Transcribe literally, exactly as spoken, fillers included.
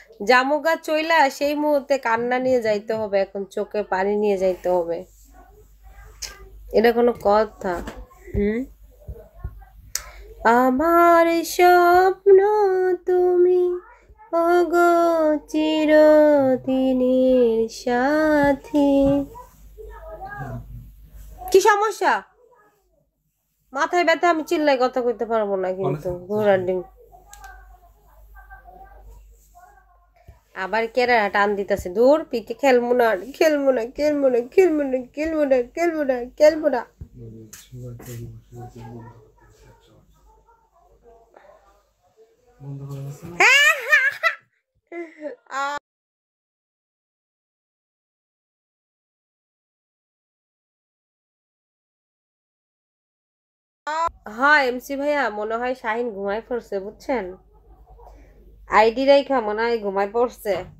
জামুগা চইলা সেই মুহূর্তে কান্না নিয়ে যাইতে হবে, এখন চোখে পানি নিয়ে যাইতে হবে। এটা কোনো কথা? হুম, আমার স্বপ্ন তুমি ওগো চিরদিনের সাথী। কি সমস্যা? মাথায় ব্যথা, আমি চিল্লাই কথা কইতে পারবো না কিন্তু ঘোড়ার ডিম। আবার কেরা টান দিতেছে, দূর পিকে খেলবো না খেলবো না খেলবো না খেলবো না খেলবো না খেলবো না খেলবো না। হ্যাঁ এমসি ভাইয়া, মনে হয় শাহিন ঘুমায় পড়ছে বুঝছেন, আইডি রাইখা মনে হয় ঘুমায় পড়ছে।